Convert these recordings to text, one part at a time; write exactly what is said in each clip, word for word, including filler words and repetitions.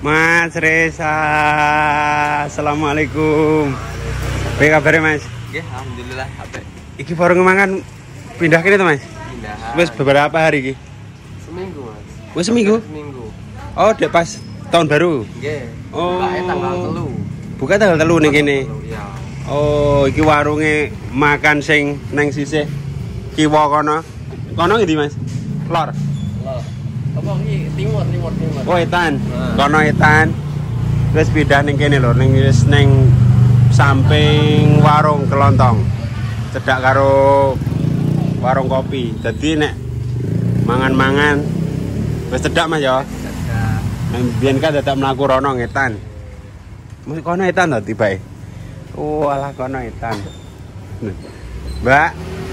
Mas Reza, assalamualaikum. Apa kabarnya Mas? Ya, alhamdulillah. Apa? Iki baru ngemangan pindah kini tuh Mas? Pindah. Wes beberapa hari iki? Seminggu Mas. Wes seminggu? Seminggu. Oh, dek pas tahun baru? Nggih. Oh. Buka tanggal telu. Buka tanggal telu nih kini? Ya. Oh, iki warunge makan sing neng sisih kiwa kono. Kono ngendi Mas? Lor. Lor. Apa iki timur timur timur. Oh, etan. Nah. Kono etan. Terus pindah ning kene lho, ning wis ning samping warung kelontong. Cedak karo warung kopi. Jadi nek mangan-mangan wis cedak Mas ya. Cedak. Nang biyen kan dadak mlaku rono ngetan. Mesti kono etan to tibae. Oh, alah kono etan. Mbak.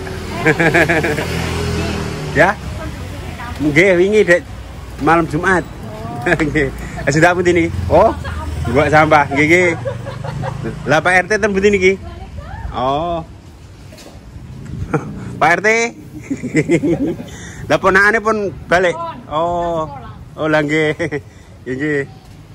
Ya? Nggih, wingi dek malam Jumat. Nggih. Sudah pundi niki? Oh, buat sampah. Nggih, nggih. Lah Pak R T ten pundi niki? Oh. Pak R T. Lah ponakane pun balik. Oh. Oh, lah nggih. Nggih, nggih.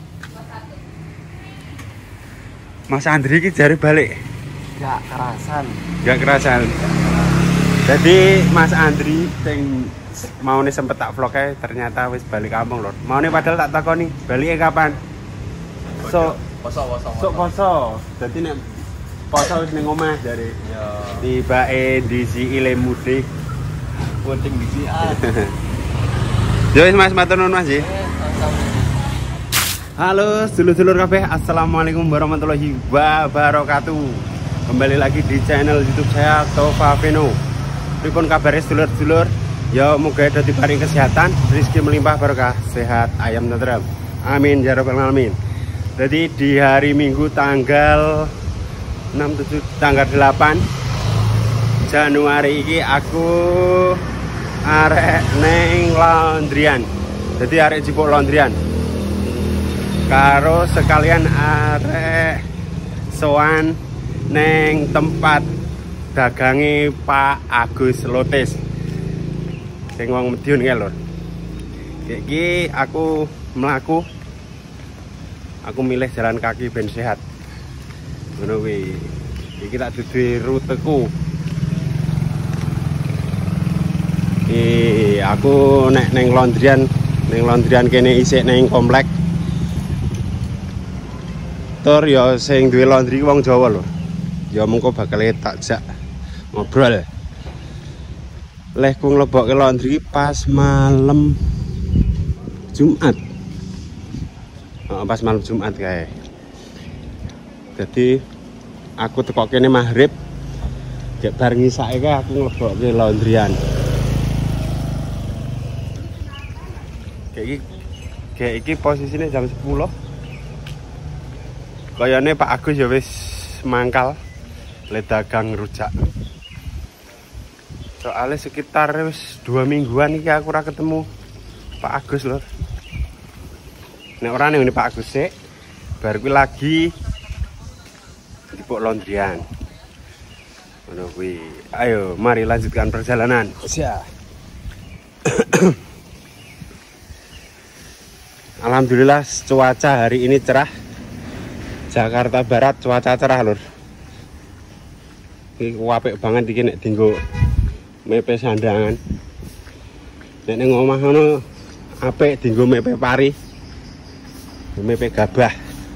Mas Andri iki jare balik. Gak kerasan. Gak kerasan. Jadi Mas Andri sing mau nih sempet tak vlognya ternyata wis balik kampung lho. Mau nih padahal tak takoni baliknya kapan? So Poso poso. so poso. Jadi nek poso wis ning omah jare. Ya. Tibake disi ile mudik. Penting disian. Yo wis Mas matur nuwun Mas. Halo sedulur-sedulur kabeh, assalamualaikum warahmatullahi wabarakatuh. Kembali lagi di channel YouTube saya Tova Veno. Pripun kabare sedulur-sedulur? Ya moga dadi paring kesehatan, rezeki melimpah barokah, sehat ayam tentrem. Amin ya rabbal alamin. Jadi di hari Minggu tanggal enam tujuh tanggal delapan Januari iki aku arek neng laundryan. Jadi arek jipuk laundryan. Karo sekalian arek sowan neng tempat dagange Pak Agus Lotis sing wong Madiun kae lho. Iki aku mlaku, aku milih jalan kaki ben sehat ngono kuwi. Iki tak duwe ruteku. Eh aku nek neng laundryan neng laundryan kene isik neng komplek. Tur ya sing duwe laundry wong Jawa lho. Ya mengko bakal tak jak ngobrol. Leh ku nglebokke laundry pas malam Jumat. Oh, pas malam Jumat kae. Jadi aku teko kene maghrib. Gek bar ngisake kae aku nglebokke laundryan. Kayak iki kayak iki posisine jam sepuluh. Kayane Pak Agus ya wis mangkal le dagang rujak. Soalnya sekitar wis dua mingguan iki aku ora ketemu Pak Agus lho. Nek ora ning Pak Agus sik, bar kuwi lagi dipuk laundryan. Ngono kuwi. Ayo, mari lanjutkan perjalanan. Siap. Alhamdulillah cuaca hari ini cerah. Jakarta Barat cuaca cerah lur. Iki apik banget iki nek dienggo mepe sandangan. Nek ning omah ngono apik dienggo mepe pari. Mepe gabah.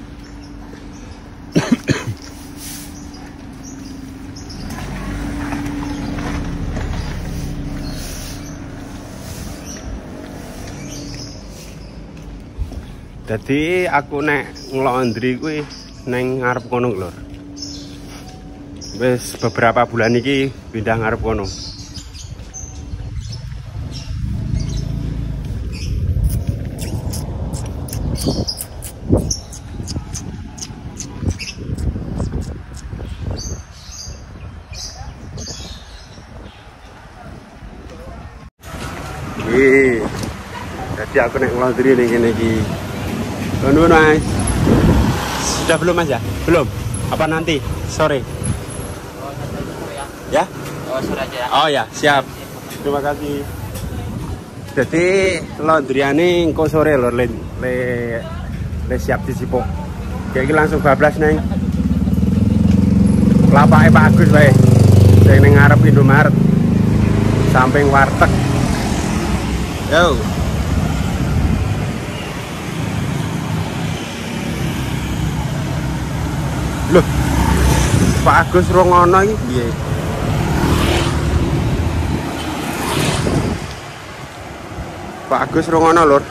Jadi aku nek ngelondri kuwi neng ngarep kono lur. Wis beberapa bulan iki pindah ngarep kono. Wih. Jadi aku nek ngelondri ning kene iki. Nuwun Mas. Sudah belum Mas ya? Belum? Apa nanti? Sore? Oh, sore ya. Ya? Oh, sore aja ya. Oh ya, siap. Terima kasih. Jadi laundryane engko sore lho le le Wis siap disipuk. Kayak iki langsung bablas neng. Lapake Pak Agus wae. Sing ning ngarep Indomaret. Samping warteg. Yo. Loh. Pak Agus rongono iki piye? Pak Agus rongono lur.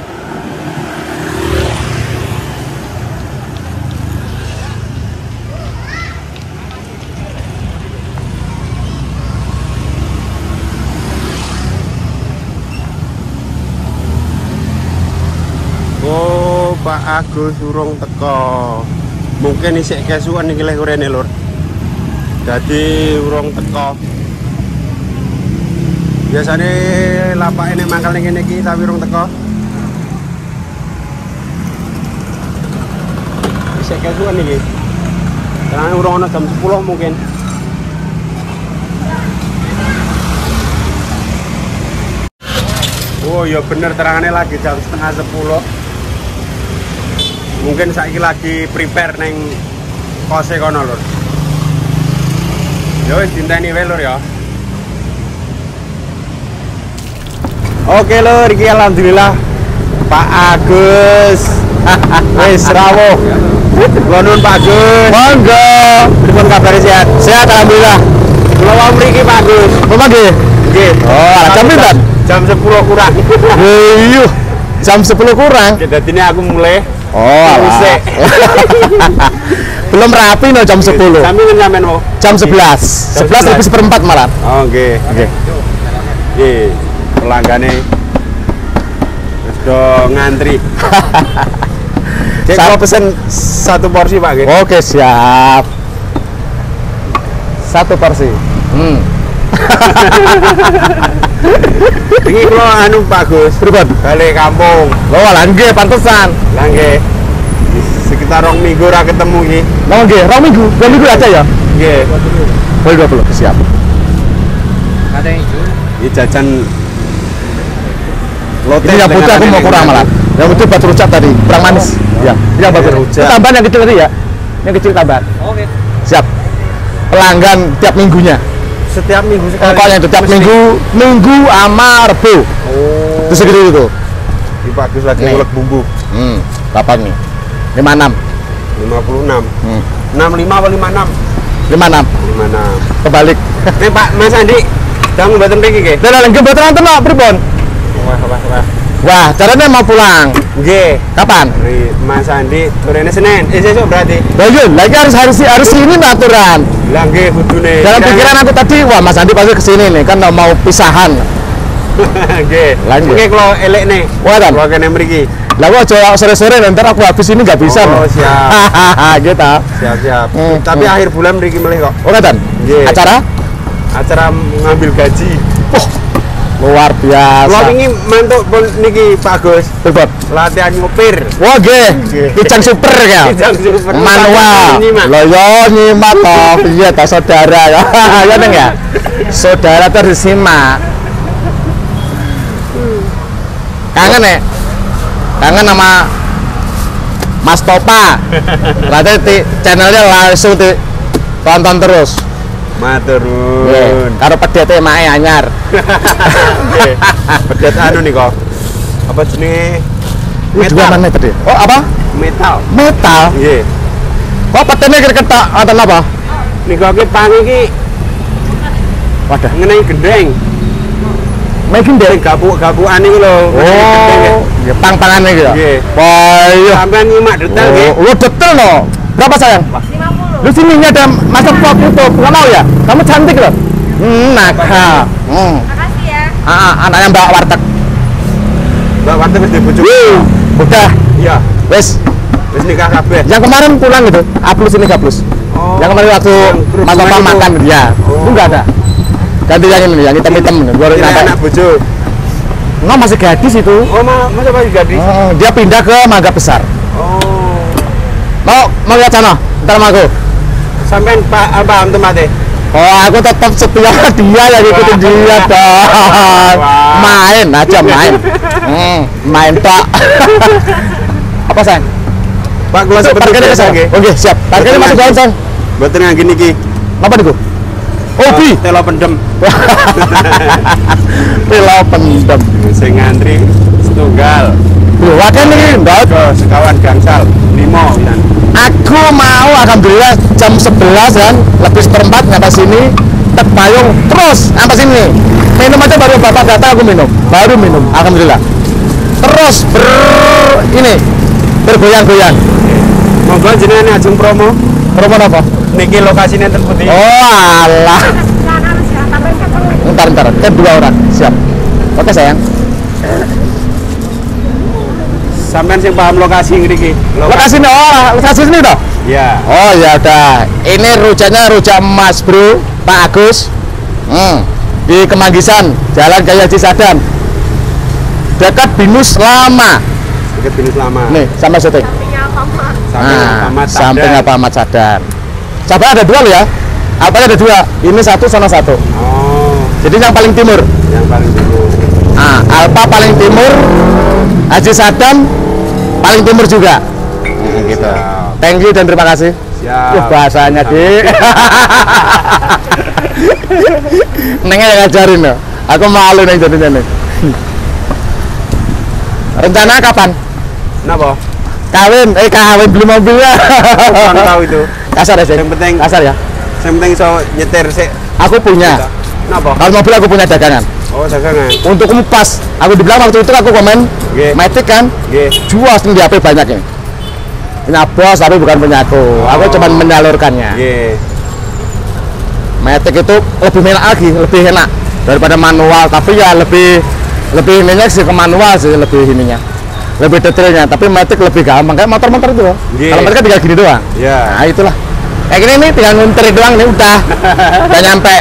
Oh, Pak Agus urung teko. Mungkin isik kesuwen iki lek urene lur. Dadi urung teko. Biasane lapake nek mangkal ning kene iki tapi urung teko. Isik kesuwen iki. Karena urung ana jam sepuluh mungkin. Oh ya bener terangannya lagi jam setengah sepuluh. Mungkin saiki lagi prepare neng kose kono lur. Yo wis dinteni wae lur ya. Oke lur, iki alhamdulillah Pak Agus. Wis rawuh. Kula nuwun Pak Agus. Monggo. Pripun kabare sehat? Sehat alhamdulillah. Kula wau mriki Pak Agus. Apa nggih? Nggih. Oh, jam pinten? Jam sepuluh kurang. Iya. Jam sepuluh kurang. Jadi ini aku mulai. Oh, alah. Belum rapi no jam sepuluh. Kami nyampe no. Jam sebelas. sebelas lebih seperempat malah. Oh, nggih. Nggih. Nggih. Pelanggane wis do ngantri. Saya pesen satu porsi, Pak, nggih. Oke, siap. Satu porsi. Hmm. Ini kalau anu Pak Gus, pripun? Balik kampung. Loh, lah nggih pantesan. Lah nggih. Sekitar rong minggu ora ketemu iki. Lah nggih, rong minggu. Dua minggu aja ya? Nggih. Boleh dua puluh, siap. Ada hijau. Ini jajan lote. Ini yang putih aku mau kurang malah. Yang putih batu rujak tadi, kurang manis. Ya, ini yang batu rujak. Tambahan yang kecil tadi ya. Yang kecil tambahan. Oke. Siap. Pelanggan tiap minggunya. Setiap minggu sekali. Pokoknya itu tiap minggu, minggu ama Rebo. Oh. Itu segitu itu. Ini bagus lagi ngulek bumbu. Hmm. Berapa nih? lima puluh enam. lima puluh enam. Hmm. enam puluh lima atau lima puluh enam? lima puluh enam. lima puluh enam. Kebalik. Nih Pak Mas Andi, jangan mboten mriki nggih. Lah lha nggih mboten wonten kok pripun? Wah, wah, wah. Wah, caranya mau pulang. Nggih. Kapan? Mas Andi turune Senin. Eh sesuk berarti. Lah iya, lagi harus harus harus ini aturan. Lah nggih kudune. Dalam pikiran aku tadi, wah Mas Andi pasti kesini nih, kan mau pisahan. Nggih. Lanjut. Oke, kalau elek nih. Wah, kan. Kalau kene mriki. Lah kok aja sore-sore nanti aku habis ini nggak bisa. Oh, siap. Gitu. Siap, siap. Hmm, tapi hmm. akhir bulan mriki melih kok. Oh, kan? Nggih. Acara? Acara ngambil gaji. Oh, luar biasa. Kalau ingin mantuk pun niki Pak Gus. Betul. Latihan nyupir. Wah, nggih. Kijang super ya. Kijang super. Manual. Loh yo nyimak toh, piye ta saudara ya. Ya neng ya. Saudara terus disimak. Kangen ya? Kangen sama Mas Topa. Berarti di channelnya langsung di tonton terus. Maturun. Karo pedete mae anyar. Nggih. Pedet anu nih kok. Apa jenenge? Metal mana tadi? Oh, apa? Metal. Metal. Nggih. Kok petene ketok wonten apa? Niku iki pang iki. Wadah, ngenai gendeng. Makin dari gabuk-gabukan ini loh. Oh, ya pang-pangan ini ya? Iya. Wah, iya. Sampai nyimak detail ya? Oh, detail loh. Berapa sayang? lima puluh. Lu sini ada masak vlog YouTube, nggak mau ya? Kamu cantik loh. Hmm, nakal. Hmm. Makasih ya. Ah, anaknya Mbak Warteg. Mbak Warteg wis dibujuk. Udah. Iya. Wes. Wes nikah kabeh. Yang kemarin pulang gitu, A plus ini K plus. Oh. Yang kemarin waktu Mas Papa makan ya. Oh. Itu enggak ada. Ganti yang ini, yang hitam-hitam nih, baru nampak. Anak bojo. Nggak, masih gadis itu. Oh, ma masa masih gadis? Oh, dia pindah ke Mangga Besar. Oh. Mau mau lihat sana, ntar sama aku. Sampai Pak apa untuk mati? Oh, aku tetap setia dia yang ikutin dia dong. Main aja main. Hmm, main tok. Apa sayang? Pak kula sebut parkirnya biasa nggih. Oke, siap. Parkirnya masuk dalam, Sang. Mboten ngangge niki. Apa niku? Oh, bi. Telo pendem. Telo pendem. Sing ngantri setunggal. Lho, wadah nih, Mbak. Ke sekawan gangsal lima pisan. Aku mau alhamdulillah jam sebelas kan, lebih seperempat nyampe sini, tek payung terus sampai sini. Minum aja baru bapak datang aku minum, baru minum, alhamdulillah. Terus ber ini bergoyang-goyang. Monggo jenengan ajeng promo. Promo apa? Niki lokasinya enten pundi? Oh alah. Ntar ntar, kan dua orang, siap. Oke sayang. Sampean sing paham lokasi ngriki. Lokasi ini, oh lokasi sini toh? Ya. Oh ya udah. Ini rujaknya rujak emas bro, Pak Agus. Hmm. Di Kemanggisan, Jalan Gaya Cisadam. Dekat Binus Lama. Dekat Binus Lama. Nih, sama syuting. Samping Nah, samping apa Ahmad Sadar. Cabang ada dua loh ya. Apa ada dua? Ini satu, sana satu. Oh, Jadi yang paling timur. yang paling timur. Nah, Alpa paling timur, Haji Sadam paling timur juga. Nah, gitu. Siap. Thank you dan terima kasih. Siap. Wah, bahasanya Dik. Nengnya yang ngajarin loh. Aku malu nih jadinya nih. Rencana kapan? Kenapa? Kawin, eh kawin beli mobilnya. Kurang tahu itu. Kasar ya, Sik? Yang penting- kasar ya. Yang penting so nyetir sih. Aku punya. Kenapa? Kalau mobil aku punya dagangan. Oh, dagangan. Untuk pas, aku dibilang waktu itu aku komen, Nggih. Matic kan, Nggih. jual di H P banyak ini. Punya bos tapi bukan punya aku. Aku Oh. cuma menyalurkannya. Nggih. Matic itu lebih enak lagi, lebih enak daripada manual. Tapi ya lebih lebih ininya sih ke manual sih, lebih ininya, lebih detailnya. Tapi Matic lebih gampang kayak motor-motor itu loh. Nggih. Kalau mereka tinggal gini doang. Ya. Nah itulah. Kayak gini nih tinggal ngunterin doang nih udah, udah nyampe.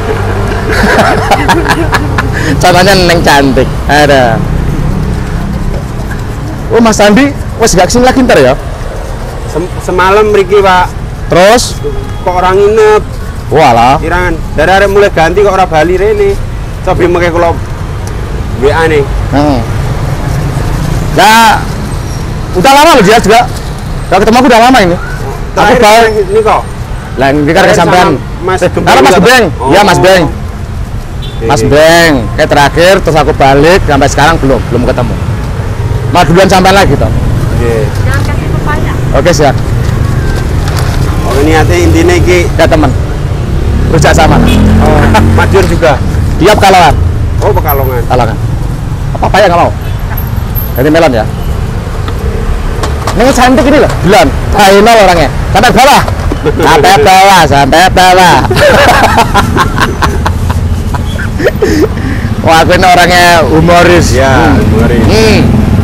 Contohnya Neng cantik, ada. Oh Mas Andi, wes gak kesini lagi ntar ya. Sem- semalam mriki, Pak. Terus, Kok orang nginep? walah. Kirangan. Dari arek mulai ganti kok ora bali rene. Coba mengke kula W A nih. Hmm. Ya, udah lama loh dia juga. Gak ketemu aku udah lama ini. Aku Terakhir bawa, ini kok. lah ini kan Terakhir kesampean. sama Mas Eh, Gembong Halo Mas juga, Beng, Pak? iya Mas Oh. Beng, Mas Oke. Beng. Kayak terakhir terus aku balik sampai sekarang belum belum ketemu. Mau duluan sampai lagi toh. Oke. Jangan kasih pepaya. Oke siap. Oh, niatnya intinya iki Ya teman. Rujak sama. oh, Madiun juga. Dia Pekalongan. Oh, Pekalongan. Pekalongan. Apa apa ya nggak mau? Ini melon ya. Ini cantik ini loh, bulan. Final orangnya. Sampai bawah. Sampai bawah, sampai bawah. Wah, aku ini orangnya humoris. Ya, Hmm. mari. Hmm.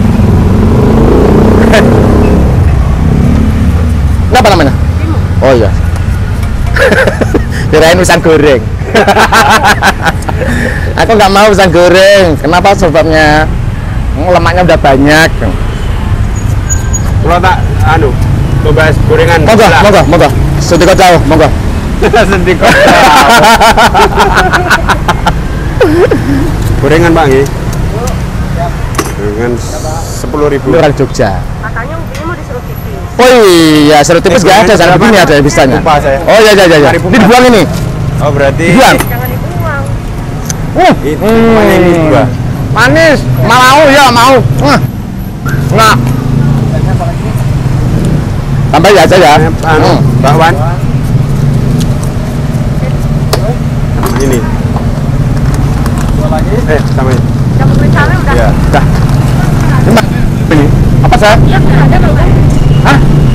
Ini apa namanya? Oh iya. Kirain pisang goreng. Aku nggak mau pisang goreng. Kenapa sebabnya? Hmm, lemaknya udah banyak. Kalau tak anu, coba gorengan. Monggo, sebelah. monggo, monggo. Sedikit jauh, monggo. Sedikit. Gorengan, Pak nggih. Gorengan sepuluh ribu. Ini orang Jogja. Katanya mungkin mau disuruh tipis. Oh iya, seru tipis Eh, nggak ada, jangan begini ada bisanya. Lupa saya. Oh iya iya iya. iya. Mari buka. Ini dibuang ini. Oh, berarti Dibuang. Jangan dibuang. Uh, Itu namanya ini dua. manis, mau ya mau. Nah, nah. Tambah ya aja ya. Anu, Hmm. bakwan. Ini. Eh, sama ini. Dapat misalnya udah. Ya. Dah. Ini Mbak, ini apa saya? Iya, sudah ada belum? Hah?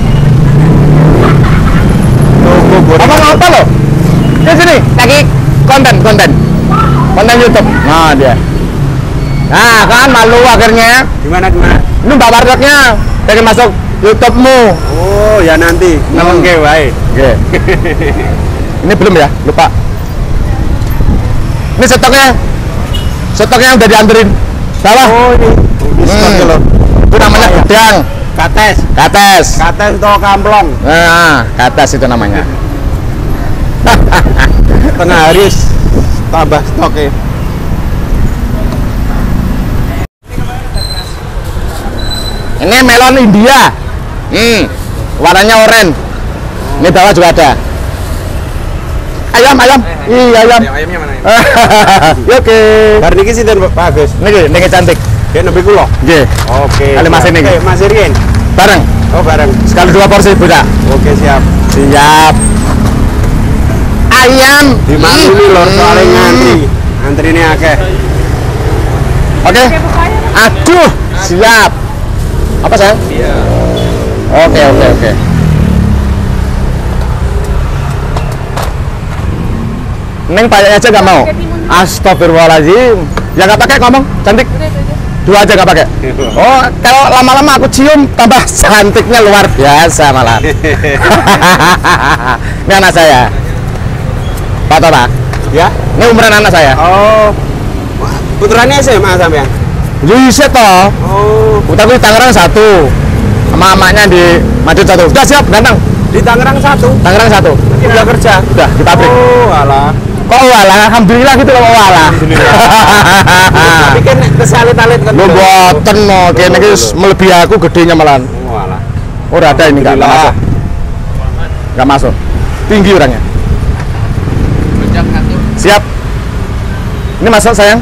Tunggu gorengan. Apa apa lo? Di sini lagi konten konten konten YouTube. Nah dia. Nah kan malu akhirnya. Gimana gimana? Ini mbak wartegnya pengen masuk YouTube-mu. Oh, ya nanti. Hmm. Ngelengke wae. Oke. Ini belum ya? Lupa. Ini stoknya. Stoknya udah dianterin. Bawah. Oh, ini. Diskon Hmm. loh. Itu namanya gedang. Kates. Kates. Kates atau kamplong. Nah, kates itu namanya. Tengah hari tambah stoknya. Ini melon India. Hmm. warnanya oranye. Ini bawah juga ada. Ayam, ayam. Iya, ayam. Ayamnya mana? Ya, oke. Bar niki sinten Pak Agus? Niki, niki cantik. Kayak nembe kula. Nggih. Oke. Kali Mas ini. Oke, Mas Irien. Bareng. Oh, bareng. Sekali dua porsi, Bunda. Oke, siap. Siap. Ayam. Dimaklumi lor soalnya ngantri. Antri ini akeh. Oke. Aduh, siap. Apa sayang? Iya. Oke, oke, oke. Neng payahnya aja nggak mau. Astagfirullahaladzim. Ya nggak pakai ngomong, cantik. Dua aja nggak pakai. Oh, kalau lama-lama aku cium tambah cantiknya luar biasa malah. Ini anak saya. Pak Tora. Ya. Ini umuran anak saya. Oh. Putranya S M A sampean? Bisa toh. Oh. Putraku di Tangerang satu. Sama emaknya di Madiun satu. Sudah siap, ganteng. Di Tangerang satu. Tangerang satu. Udah kerja. Udah di pabrik. Oh, alah. Kok walah, alhamdulillah gitu loh walah. Tapi kan kesalit-alit kan. Lo boten no, kene iki melebihi aku gedenya malahan. Oh, alah. Ora ada ini enggak masuk. Enggak masuk. Tinggi orangnya. Bejak ngatur. Siap. Ini masuk sayang.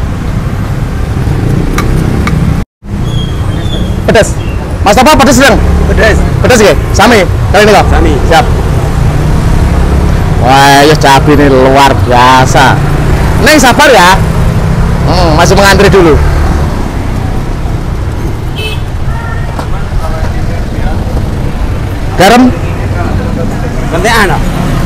Pedas. Mas apa pedas sedang? Pedes. Pedas ya? Sami. Kali ini kok. Sami. Siap. Wah, ya cabai ini luar biasa. Neng sabar ya. Hmm, masih mengantri dulu. Garam. Kentean.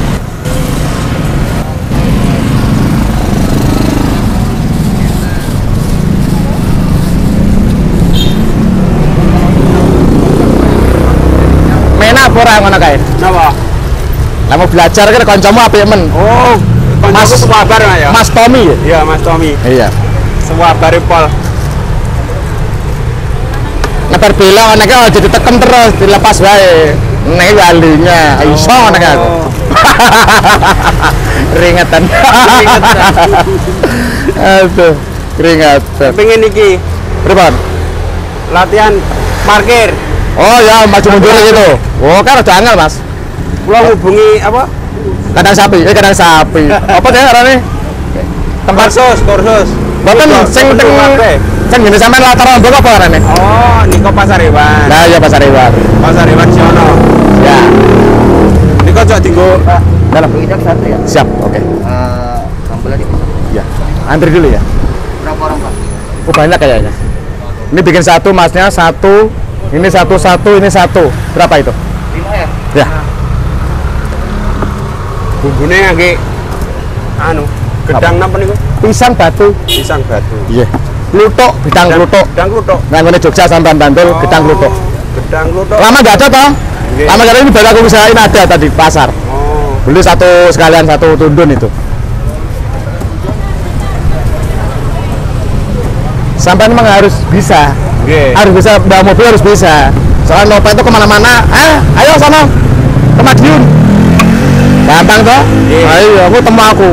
Mena apa ora ngono kae? Napa? Lah mau belajar kan kancamu apik men. Oh, Mas- Mas semua bar ya? Mas Tommy ya? Iya, Mas Tommy. Iya. Semua bar pol. Ngebar bela anaknya oh, jadi tekan terus dilepas wae. Nek walinya iso anaknya aku. Keringetan. Aduh, keringetan. Pengen iki Pripun? latihan parkir. Oh ya, maju mundur gitu. Oh, kan udah angel, Mas. Kula hubungi apa? Kandang sapi, eh kandang sapi. Apa deh arane? Tempat Kursus, kursus. boten sing teng sing ngene sampean latar ombok apa arane? Oh, niko Pasar Hewan. Nah, ya Pasar Hewan. Pasar Hewan Siono. Ya. Niko cok dinggo Dalam. Bejak satu ya. Siap, oke. Eh, sambel aja. Ya. Antri dulu ya. Berapa orang, Pak? Oh, banyak kayaknya. Ini bikin satu, Masnya satu. Ini satu satu, ini satu. Berapa itu? Lima ya? Ya. bumbune ngangge anu, gedang napa niku? Pisang batu. Pisang batu. Iya. Kluthuk, gedang kluthuk. Gedang kluthuk. Nggak Jogja sampai Bantul, gedang kluthuk. Gedang kluthuk. Lama nggak ada toh? Nggih. Lama kali ini baru aku usahain ada tadi di pasar. Oh, Beli satu sekalian satu tundun itu. Sampai memang harus bisa, nggih. harus bisa bawa mobil harus bisa. Soalnya Nova itu kemana-mana, eh, ayo sana ke Madiun. Gampang toh? Iya. Ayo, aku temu aku.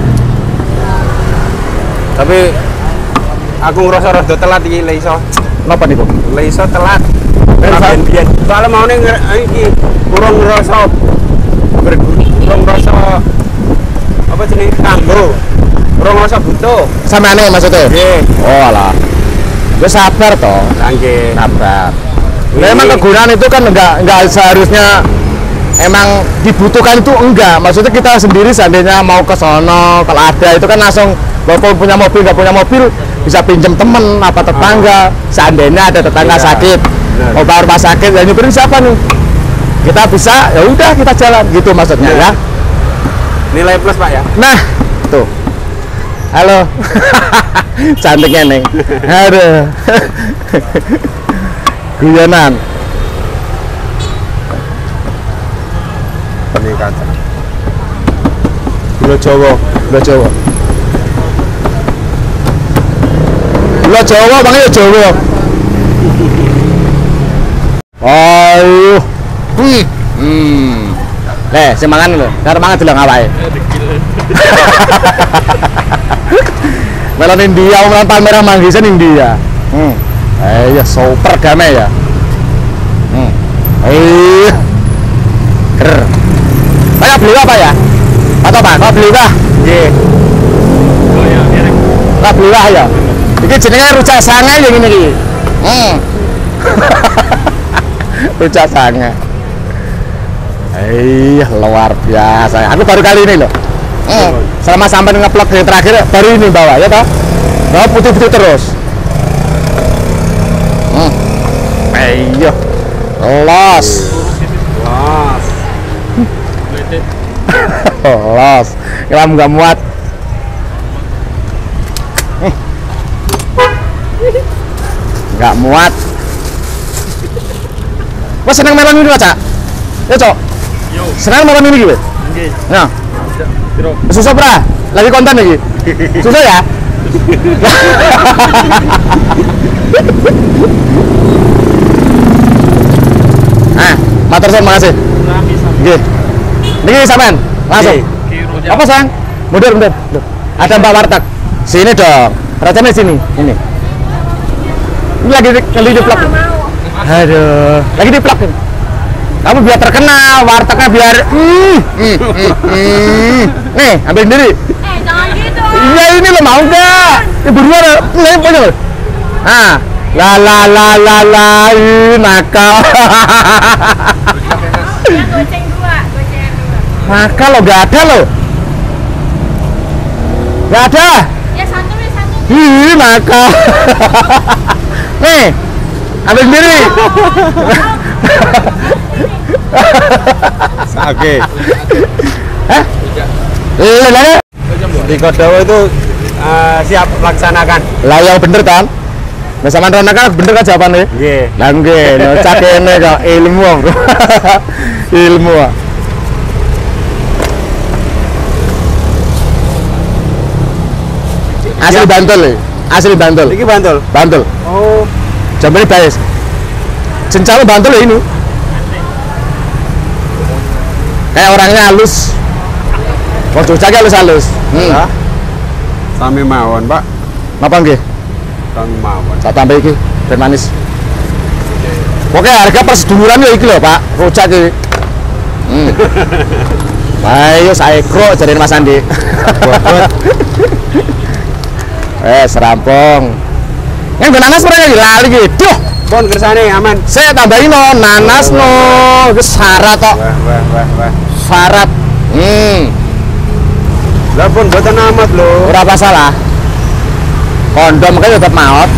Tapi aku ngerasa rada telat iki le iso. Napa niku? Le iso telat. Eh, Pak. Biyen soalnya mau ning iki kurang ngerasa berguru, kurang ngerasa apa jenenge kanggo. Kurang ngerasa butuh. Sampeane maksudnya? Nggih. Oh alah. Gue sabar toh. Nggih. Sabar. Nah, Ini- emang kegunaan itu kan enggak enggak seharusnya emang dibutuhkan itu enggak. Maksudnya kita sendiri seandainya mau ke sono kalau ada itu kan langsung walaupun punya mobil nggak punya mobil bisa pinjam temen apa tetangga. Seandainya ada tetangga Iya. sakit Benar. mau bayar rumah sakit ya nyupirin siapa nih? Kita bisa ya udah kita jalan gitu maksudnya Iya. ya. Nilai plus Pak ya. Nah, tuh. Halo. Cantiknya, Neng. Aduh. Guyonan. Ini kaca. Gula Jawa, gula Jawa. Gula Jawa, bang ya Jawa. Ayo. Hmm. Hmm. Leh, semangan lho. Karo mangan delok awake. Melon India, melon Palmerah Manggisan India. Hmm. Eh ya super damai ya. Hmm. Eh. beliau apa ya? Atau apa? Kok beliau? Nggih. Oh ya, direk. Kok beliau ya? Iki jenenge rujak sange ya ngene iki. Hmm. Rujak sange. Eh, luar biasa. Aku baru kali ini loh. Hmm. Selama sampai nge-vlog yang terakhir baru ini bawa ya toh. Bawa putih-putih terus. Hmm. Ayo. Los. Los. Los. Kamu nggak muat. Nggak muat. Wah, senang melon ini Cak? Ya Cok. Yo. Senang melon ini gitu. Nggih. Nah. Bro. Susah bra. Lagi konten lagi. Susah ya? Ah, matur suwun makasih. Rami sama. Nggih. Niki sampean langsung. Nggih. Apa sayang? Mundur, mundur. Loh, ada Mbak Warteg. Sini dong. Rajanya sini. Ini. Ini lagi lagi di vlog. Nggak mau. Aduh, lagi di vlog. Kamu biar terkenal, wartegnya biar mm, mm, mm, mm. Nih, ambil sendiri. Eh, jangan gitu. Iya ini lo mau nggak? Ini berdua nih punya lo. Ah, la la la la la, ih, nakal. Ya, goceng dua, goceng dua. Nakal lo, gak ada lo. Gak ada. Ya, satu nih, satu. Ih, nakal. Nih, ambil sendiri. Oke. Hah? Iya, lah. Di Kodawa itu eh, siap laksanakan. Lah yang bener kan? Nah sama Rona kan bener kan jawabannya? Nggih. Lah nggih, no cak kene kok ilmu. Bro. Ilmu. Asli Bantul ya? Asli Bantul. Iki Bantul. Bantul. Oh, Jambore baes. Cencalo Bantul ya ini. Kayak orangnya halus. Wong Jogja ki halus-halus. Hmm. ya. Sami mawon, Pak. Napa nggih? Sami mawon. Tak tambah iki, ben manis. Oke, harga perseduluran ya iki lho, Pak. Rujak iki. Hmm. Ayo saekro jare Mas Andi. Eh, serampung. Yang nanas mereka lali iki. Duh, Pun kersane aman. saya tambahin no nanas no. Wis syarat tok. Wah, wah, wah, wah. Syarat. Hmm. Lah pun boten amat lho. Ora masalah. Kondom kan tetap maut.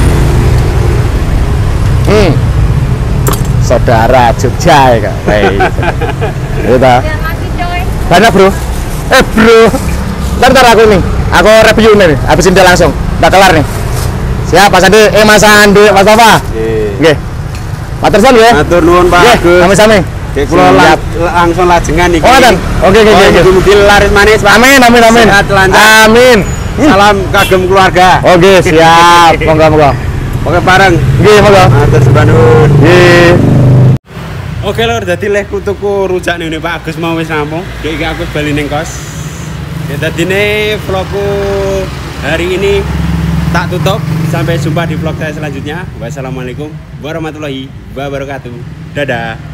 Hmm. Saudara Jogja ya, Kak. Hei. Iya ta? Ya, masih coy. Banyak, Bro. Eh, Bro. Ntar, ntar aku nih. Aku review nih, habis ini langsung. Udah kelar nih. Siap, Mas Andi. Eh, Mas Andi, Mas Tova. Nggih. Nggih. Matur suwun nggih. Matur nuwun Pak Nggih, Agus. sami-sami. Nggih, kula Siap. la- langsung lajengan iki. Oh, ngoten. Oke, oke, oke, oke. Mugi-mugi laris manis, Pak. Amin, amin, amin. Sehat lancar. Amin. Salam kagem keluarga. Oke, siap. Monggo, monggo. Oke, bareng. Nggih, monggo. Matur sebanun. Nggih. Oke lor, dadi leh kutuku rujak nih Pak Agus mau wis rampung. Dek iki aku bali ning kos. Ya dadine vlogku hari ini tak tutup. Sampai jumpa di vlog saya selanjutnya. Wassalamualaikum warahmatullahi wabarakatuh. Dadah.